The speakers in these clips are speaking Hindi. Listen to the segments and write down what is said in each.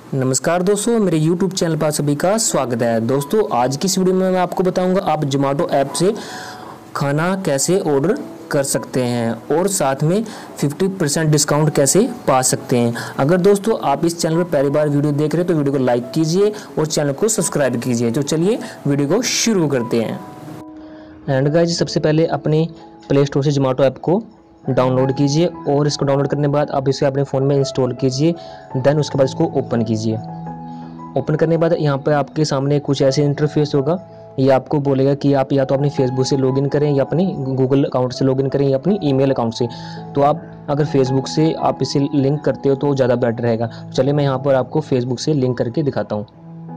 नमस्कार दोस्तों, मेरे YouTube चैनल पर सभी का स्वागत है। दोस्तों, आज की इस वीडियो में मैं आपको बताऊंगा आप जोमेटो ऐप से खाना कैसे ऑर्डर कर सकते हैं और साथ में 50% डिस्काउंट कैसे पा सकते हैं। अगर दोस्तों आप इस चैनल पर पहली बार वीडियो देख रहे हैं तो वीडियो को लाइक कीजिए और चैनल को सब्सक्राइब कीजिए। तो चलिए वीडियो को शुरू करते हैं। एंड गाइस, सबसे पहले अपने प्ले स्टोर से जोमेटो ऐप को डाउनलोड कीजिए और इसको डाउनलोड करने के बाद आप इसे अपने फ़ोन में इंस्टॉल कीजिए। देन उसके बाद इसको ओपन कीजिए। ओपन करने के बाद यहाँ पर आपके सामने कुछ ऐसे इंटरफेस होगा। ये आपको बोलेगा कि आप या तो अपनी फेसबुक से लॉगिन करें या अपनी गूगल अकाउंट से लॉगिन करें या अपनी ईमेल अकाउंट से। तो आप अगर फेसबुक से आप इसे लिंक करते हो तो ज़्यादा बेटर रहेगा। चलिए मैं यहाँ पर आपको फेसबुक से लिंक करके दिखाता हूँ।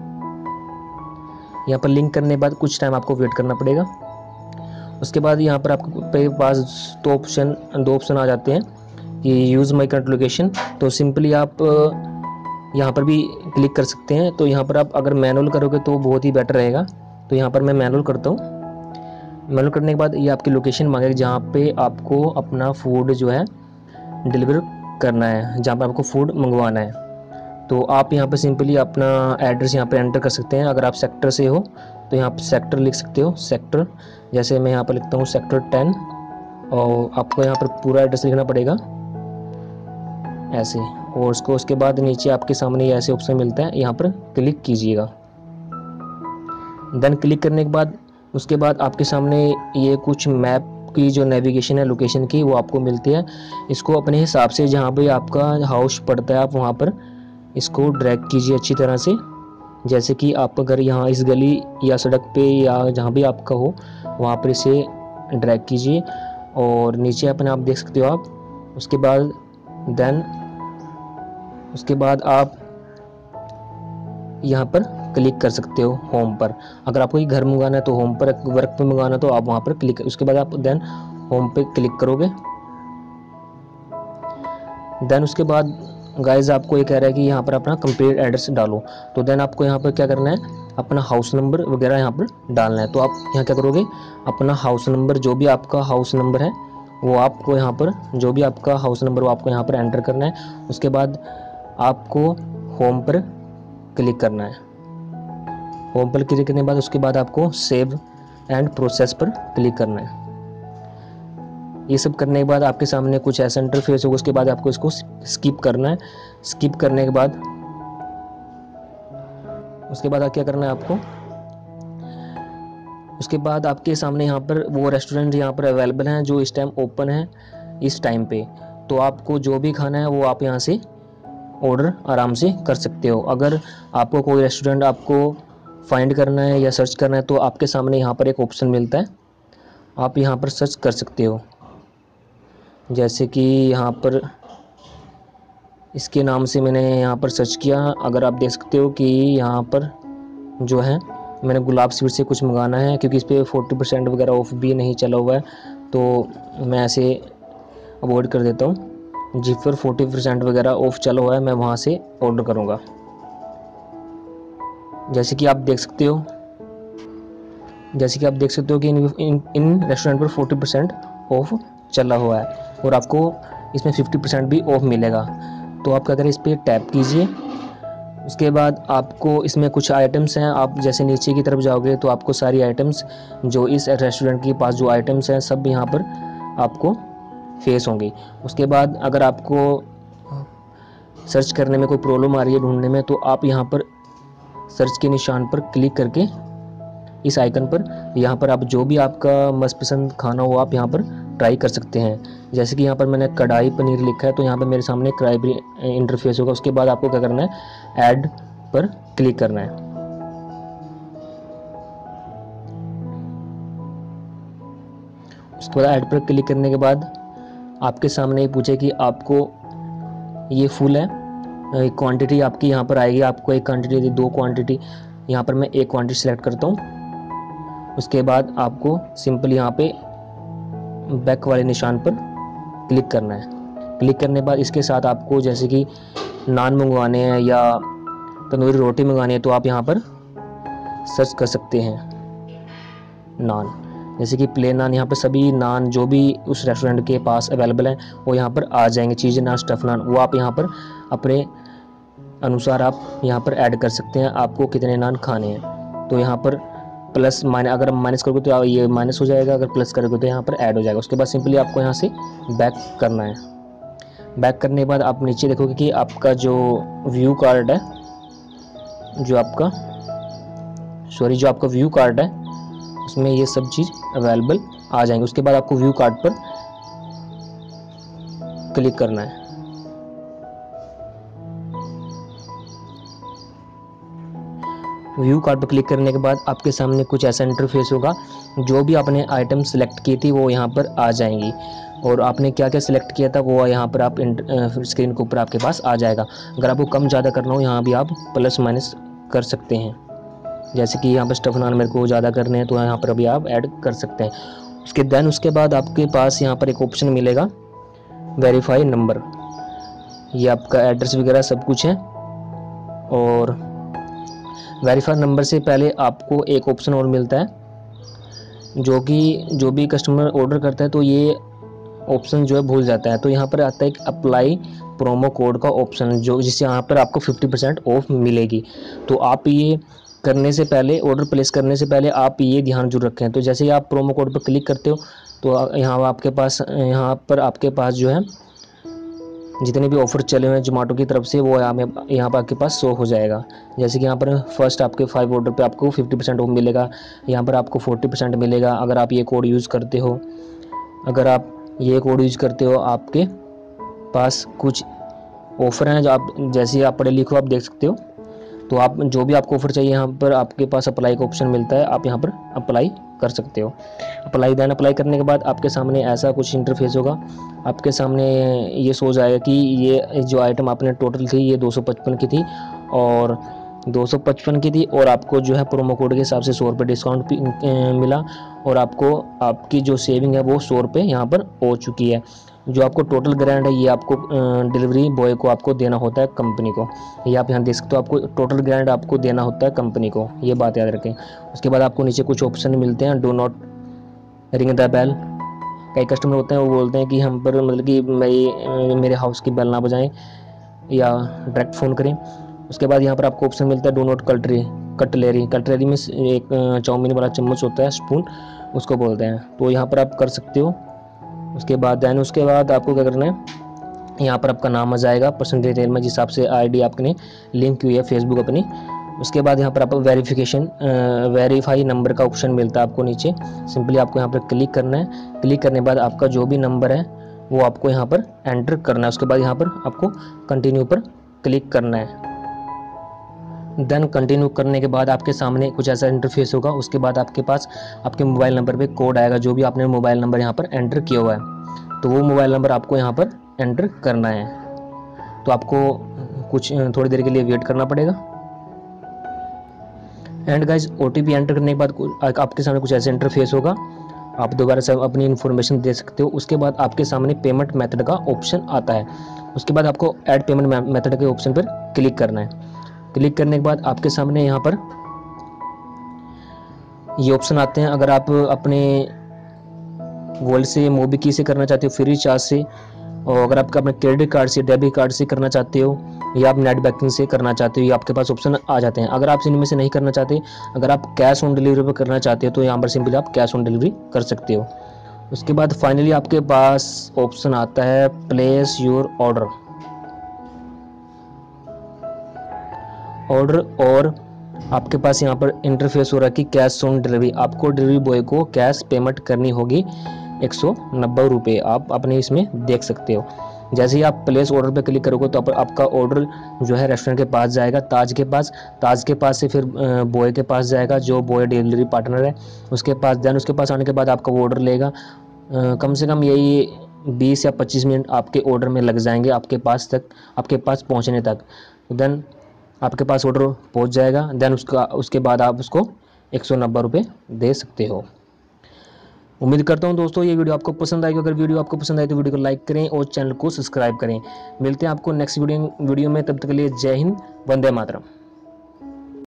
यहाँ पर लिंक करने के बाद कुछ टाइम आपको वेट करना पड़ेगा। उसके बाद यहाँ पर आपके पास दो ऑप्शन आ जाते हैं कि यूज़ माई करंट लोकेशन। तो सिंपली आप यहाँ पर भी क्लिक कर सकते हैं। तो यहाँ पर आप अगर मैनुअल करोगे तो बहुत ही बेटर रहेगा। तो यहाँ पर मैं मैनुअल करता हूँ। मैनुअल करने के बाद ये आपकी लोकेशन मांगेगा जहाँ पे आपको अपना फूड जो है डिलीवर करना है, जहाँ पर आपको फूड मंगवाना है। तो आप यहाँ पर सिंपली अपना एड्रेस यहाँ पर एंटर कर सकते हैं। अगर आप सेक्टर से हो तो यहाँ पर सेक्टर लिख सकते हो। सेक्टर जैसे मैं यहाँ पर लिखता हूँ सेक्टर 10 और आपको यहाँ पर पूरा एड्रेस लिखना पड़ेगा ऐसे। और उसके बाद नीचे आपके सामने ये ऐसे ऑप्शन मिलता है, यहाँ पर क्लिक कीजिएगा। देन क्लिक करने के बाद उसके बाद आपके सामने ये कुछ मैप की जो नेविगेशन है लोकेशन की वो आपको मिलती है। इसको अपने हिसाब से जहाँ पे आपका हाउस पड़ता है आप वहाँ पर इसको ड्रैग कीजिए अच्छी तरह से। जैसे कि आप अगर यहाँ इस गली या सड़क पे या जहाँ भी आपका हो वहाँ पर इसे ड्रैग कीजिए और नीचे अपने आप देख सकते हो आप। उसके बाद आप यहाँ पर क्लिक कर सकते हो होम पर। अगर आपको घर मंगाना है तो होम पर, वर्क पे मंगाना तो आप वहाँ पर क्लिक, उसके बाद आप देन होम पे क्लिक करोगे। देन उसके बाद गाइज आपको ये कह रहा है कि यहाँ पर अपना कंप्लीट एड्रेस डालो। तो देन आपको यहाँ पर क्या करना है, अपना हाउस नंबर वगैरह यहाँ पर डालना है। तो आप यहाँ क्या करोगे, अपना हाउस नंबर जो भी आपका हाउस नंबर है वो आपको यहाँ पर जो भी आपका हाउस नंबर वो आपको यहाँ पर एंटर करना है। उसके बाद आपको होम पर क्लिक करना है। होम पर क्लिक करने के बाद उसके बाद आपको सेव एंड प्रोसेस पर क्लिक करना है। ये सब करने के बाद आपके सामने कुछ ऐसा इंटरफेस होगा। उसके बाद आपको इसको स्किप करना है। स्किप करने के बाद उसके बाद क्या करना है आपको, उसके बाद आपके सामने यहाँ पर वो रेस्टोरेंट यहाँ पर अवेलेबल हैं जो इस टाइम ओपन है इस टाइम पे। तो आपको जो भी खाना है वो आप यहाँ से ऑर्डर आराम से कर सकते हो। अगर आपको कोई रेस्टोरेंट आपको फाइंड करना है या सर्च करना है तो आपके सामने यहाँ पर एक ऑप्शन मिलता है, आप यहाँ पर सर्च कर सकते हो। जैसे कि यहाँ पर इसके नाम से मैंने यहाँ पर सर्च किया। अगर आप देख सकते हो कि यहाँ पर जो है मैंने गुलाब स्वीट से कुछ मंगाना है क्योंकि इस पर 40% वगैरह ऑफ भी नहीं चला हुआ है तो मैं ऐसे अवॉइड कर देता हूँ। जिस पर 40% वगैरह ऑफ चला हुआ है मैं वहाँ से ऑर्डर करूँगा। जैसे कि आप देख सकते हो कि इन रेस्टोरेंट पर 40% ऑफ चला हुआ है और आपको इसमें 50% भी ऑफ मिलेगा। तो आप क्या करें, इस पर टैप कीजिए। उसके बाद आपको इसमें कुछ आइटम्स हैं, आप जैसे नीचे की तरफ जाओगे तो आपको सारी आइटम्स जो इस रेस्टोरेंट के पास जो आइटम्स हैं सब यहाँ पर आपको फेस होंगी। उसके बाद अगर आपको सर्च करने में कोई प्रॉब्लम आ रही है ढूंढने में तो आप यहाँ पर सर्च के निशान पर क्लिक करके इस आइकन पर यहाँ पर आप जो भी आपका मनपसंद खाना हो आप यहाँ पर ट्राई कर सकते हैं। जैसे कि यहाँ पर मैंने कढ़ाई पनीर लिखा है तो यहाँ पर मेरे सामने कढ़ाई इंटरफेस होगा। उसके बाद आपको क्या करना है, ऐड पर क्लिक करना है। उसके बाद ऐड पर क्लिक करने के बाद आपके सामने पूछे कि आपको ये फुल है क्वांटिटी आपकी यहाँ पर आएगी। आपको एक क्वांटिटी, दो क्वांटिटी, यहाँ पर मैं एक क्वांटिटी सेलेक्ट करता हूँ। उसके बाद आपको सिंपल यहाँ पे बैक वाले निशान पर क्लिक करना है। क्लिक करने के बाद इसके साथ आपको जैसे कि नान मंगवाने हैं या तंदूरी रोटी मंगवानी है तो आप यहाँ पर सर्च कर सकते हैं नान। जैसे कि प्लेन नान, यहाँ पर सभी नान जो भी उस रेस्टोरेंट के पास अवेलेबल हैं वो यहाँ पर आ जाएंगे। चीज़ नान, स्टफ़ नान, वो आप यहाँ पर अपने अनुसार आप यहाँ पर ऐड कर सकते हैं आपको कितने नान खाने हैं। तो यहाँ पर प्लस माइनस, अगर माइनस करोगे तो ये माइनस हो जाएगा, अगर प्लस करोगे तो यहाँ पर ऐड हो जाएगा। उसके बाद सिंपली आपको यहाँ से बैक करना है। बैक करने के बाद आप नीचे देखोगे कि आपका जो व्यू कार्ड है, जो आपका व्यू कार्ड है उसमें ये सब चीज़ अवेलेबल आ जाएंगे। उसके बाद आपको व्यू कार्ड पर क्लिक करना है। व्यू कार्ड पर क्लिक करने के बाद आपके सामने कुछ ऐसा इंटरफेस होगा। जो भी आपने आइटम सेलेक्ट की थी वो यहाँ पर आ जाएंगी, और आपने क्या क्या सिलेक्ट किया था वो यहाँ पर आप स्क्रीन के ऊपर आपके पास आ जाएगा। अगर आपको कम ज़्यादा करना हो यहाँ भी आप प्लस माइनस कर सकते हैं। जैसे कि यहाँ पर स्टफ नान मेरे को ज़्यादा करने हैं तो यहाँ पर अभी आप ऐड कर सकते हैं। उसके बाद आपके पास यहाँ पर एक ऑप्शन मिलेगा वेरीफाई नंबर। ये आपका एड्रेस वगैरह सब कुछ है। और वेरीफाई नंबर से पहले आपको एक ऑप्शन और मिलता है, जो भी कस्टमर ऑर्डर करता है तो ये ऑप्शन जो है भूल जाता है। तो यहाँ पर आता है एक अप्लाई प्रोमो कोड का ऑप्शन, जो जिससे यहाँ पर आपको 50% ऑफ मिलेगी। तो आप ये करने से पहले, ऑर्डर प्लेस करने से पहले आप ये ध्यान जरूर रखें। तो जैसे ही आप प्रोमो कोड पर क्लिक करते हो तो यहाँ पर आपके पास जो है जितने भी ऑफर चले हुए हैं जोमेटो की तरफ से वो यहाँ पर आपके पास शो हो जाएगा। जैसे कि यहाँ पर फर्स्ट आपके 5 ऑर्डर पे आपको 50% ऑफ मिलेगा, यहाँ पर आपको 40% मिलेगा अगर आप ये कोड यूज़ करते हो। आपके पास कुछ ऑफ़र हैं जो आप जैसे आप पढ़े लिखो आप देख सकते हो। तो आप जो भी आपको ऑफ़र चाहिए यहाँ पर आपके पास अप्लाई का ऑप्शन मिलता है, आप यहाँ पर अप्लाई कर सकते हो। अप्लाई करने के बाद आपके सामने ऐसा कुछ इंटरफेस होगा। आपके सामने ये सो जाएगा कि ये जो आइटम आपने टोटल थी ये 255 की थी, और 255 की थी, और आपको जो है प्रोमो कोड के हिसाब से 100 रुपये डिस्काउंट मिला, और आपकी जो सेविंग है वो 100 रुपये यहाँ पर हो चुकी है। जो आपको टोटल ग्रांड है ये आपको डिलीवरी बॉय को आपको देना होता है, कंपनी को। ये आप यहाँ देख सकते हो, आपको टोटल ग्रांड आपको देना होता है कंपनी को, ये बात याद रखें। उसके बाद आपको नीचे कुछ ऑप्शन मिलते हैं, do not ring the bell. कई कस्टमर होते हैं वो बोलते हैं कि हम पर मतलब कि मेरे हाउस की बेल ना बजाएं या डायरेक्ट फ़ोन करें। उसके बाद यहाँ पर आपको ऑप्शन मिलता है डू नॉट कटलेरी में एक चाउमीन वाला चम्मच होता है, स्पून उसको बोलते हैं, तो यहाँ पर आप कर सकते हो। उसके बाद आपको क्या करना है, यहाँ पर आपका नाम आ जाएगा पर्सनल डिटेल में, जिस हिसाब से आईडी आपने लिंक हुई है फेसबुक अपनी। उसके बाद यहाँ पर आपको वेरीफाई नंबर का ऑप्शन मिलता है आपको नीचे। सिंपली आपको यहाँ पर क्लिक करना है। क्लिक करने के बाद आपका जो भी नंबर है वो आपको यहाँ पर एंटर करना है। उसके बाद यहाँ पर आपको कंटिन्यू पर क्लिक करना है। देन कंटिन्यू करने के बाद आपके सामने कुछ ऐसा इंटरफेस होगा। उसके बाद आपके पास आपके मोबाइल नंबर पे कोड आएगा, जो भी आपने मोबाइल नंबर यहाँ पर एंटर किया हुआ है, तो वो मोबाइल नंबर आपको यहाँ पर एंटर करना है। तो आपको कुछ थोड़ी देर के लिए वेट करना पड़ेगा। एंड गाइज OTP एंटर करने के बाद आपके सामने कुछ ऐसा इंटरफेस होगा, आप दोबारा से अपनी इन्फॉर्मेशन दे सकते हो। उसके बाद आपके सामने पेमेंट मेथड का ऑप्शन आता है। उसके बाद आपको ऐड पेमेंट मेथड के ऑप्शन पर क्लिक करना है। क्लिक करने के बाद आपके सामने यहाँ पर ये ऑप्शन आते हैं। अगर आप अपने वॉलेट से, मोबीक्विक से करना चाहते हो, फ्री चार्ज से, और अगर आपका अपने क्रेडिट कार्ड से, डेबिट कार्ड से करना चाहते हो, या आप नेट बैंकिंग से करना चाहते हो, ये आपके पास ऑप्शन आ जाते हैं। अगर आप इनमें से नहीं करना चाहते, अगर आप कैश ऑन डिलीवरी पर करना चाहते हो तो यहाँ पर सिंपली आप कैश ऑन डिलीवरी कर सकते हो। उसके बाद फाइनली आपके पास ऑप्शन आता है प्लेस योर ऑर्डर, और आपके पास यहाँ पर इंटरफेस हो रहा है कि कैश ऑन डिलीवरी। आपको डिलीवरी बॉय को कैश पेमेंट करनी होगी 190 रुपये, आप अपने इसमें देख सकते हो। जैसे ही आप प्लेस ऑर्डर पे क्लिक करोगे तो आपका ऑर्डर जो है रेस्टोरेंट के पास जाएगा, ताज के पास से फिर बॉय के पास जाएगा, जो बॉय डिलीवरी पार्टनर है उसके पास। देन उसके पास आने के बाद आपका वो ऑर्डर लेगा। कम से कम यही 20 या 25 मिनट आपके ऑर्डर में लग जाएंगे आपके पास पहुँचने तक। देन आपके पास ऑर्डर पहुंच जाएगा। देन उसके बाद आप उसको 190 रुपये दे सकते हो। उम्मीद करता हूं दोस्तों ये वीडियो आपको पसंद आएगी। अगर वीडियो आपको पसंद आए तो वीडियो को लाइक करें और चैनल को सब्सक्राइब करें। मिलते हैं आपको नेक्स्ट वीडियो में, तब तक के लिए जय हिंद, वंदे मातरम।